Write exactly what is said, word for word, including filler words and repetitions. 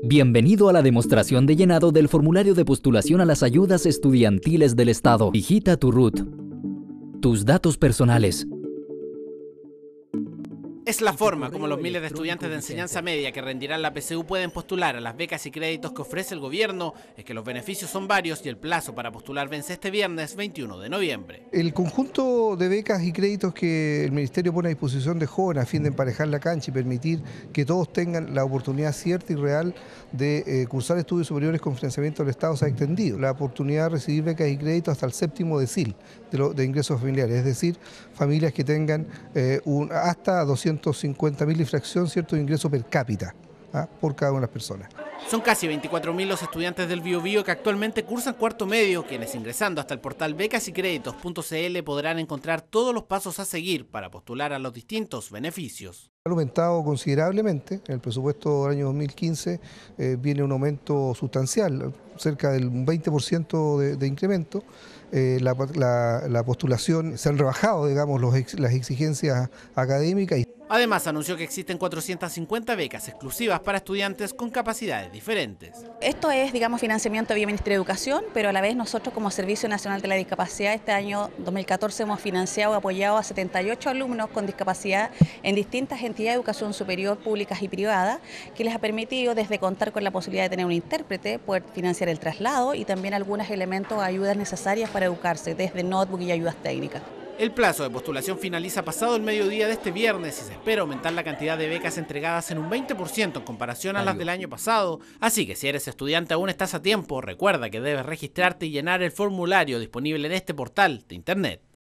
Bienvenido a la demostración de llenado del formulario de postulación a las ayudas estudiantiles del Estado. Digita tu R U T, tus datos personales. Es la forma como los miles de estudiantes de enseñanza media que rendirán la P S U pueden postular a las becas y créditos que ofrece el gobierno. Es que los beneficios son varios y el plazo para postular vence este viernes veintiuno de noviembre. El conjunto de becas y créditos que el Ministerio pone a disposición de jóvenes a fin de emparejar la cancha y permitir que todos tengan la oportunidad cierta y real de eh, cursar estudios superiores con financiamiento del Estado se ha extendido. La oportunidad de recibir becas y créditos hasta el séptimo decil de, lo, de ingresos familiares, es decir, familias que tengan eh, un, hasta doscientos cincuenta mil y fracción cierto de ingreso per cápita ¿ah? por cada una de las personas. Son casi veinticuatro mil los estudiantes del Biobío que actualmente cursan cuarto medio, quienes ingresando hasta el portal becas y créditos punto c l podrán encontrar todos los pasos a seguir para postular a los distintos beneficios. Ha aumentado considerablemente, en el presupuesto del año dos mil quince eh, viene un aumento sustancial, cerca del veinte por ciento de, de incremento. Eh, la, la, la postulación, se han rebajado, digamos, los ex, las exigencias académicas. Además, anunció que existen cuatrocientas cincuenta becas exclusivas para estudiantes con capacidades diferentes. Esto es, digamos, financiamiento vía Ministerio de Educación, pero a la vez nosotros como Servicio Nacional de la Discapacidad este año dos mil catorce hemos financiado y apoyado a setenta y ocho alumnos con discapacidad en distintas entidades de educación superior, públicas y privadas, que les ha permitido desde contar con la posibilidad de tener un intérprete, poder financiar el traslado y también algunos elementos, ayudas necesarias para educarse, desde notebook y ayudas técnicas. El plazo de postulación finaliza pasado el mediodía de este viernes y se espera aumentar la cantidad de becas entregadas en un veinte por ciento en comparación a las del año pasado. Así que si eres estudiante aún estás a tiempo, recuerda que debes registrarte y llenar el formulario disponible en este portal de internet.